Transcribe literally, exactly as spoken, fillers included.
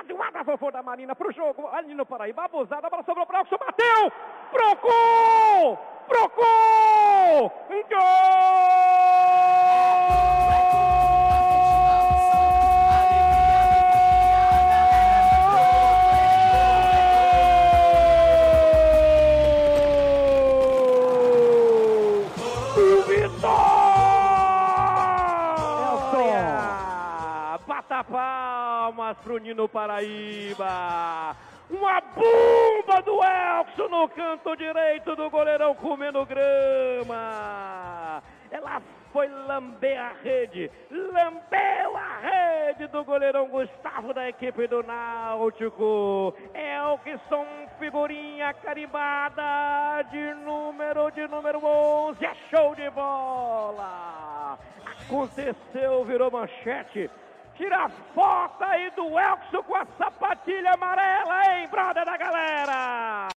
zoada, vovô da Marina, pro jogo, ali no Paraíba, abusada, a bola sobrou para o Elkson, bateu, pro gol, pro gol, gol! Vitória! Bata palmas pro Nino Paraíba! Uma bomba do Elkson no canto direito do goleirão comendo grama. Ela foi lamber a rede, lambeu a rede do goleirão Gustavo da equipe do Náutico. Elkson, figurinha carimbada de número de número onze, é show de bola. Aconteceu, virou manchete. Tira a foto aí do Elkson com a sapatilha amarela, hein, brother da galera?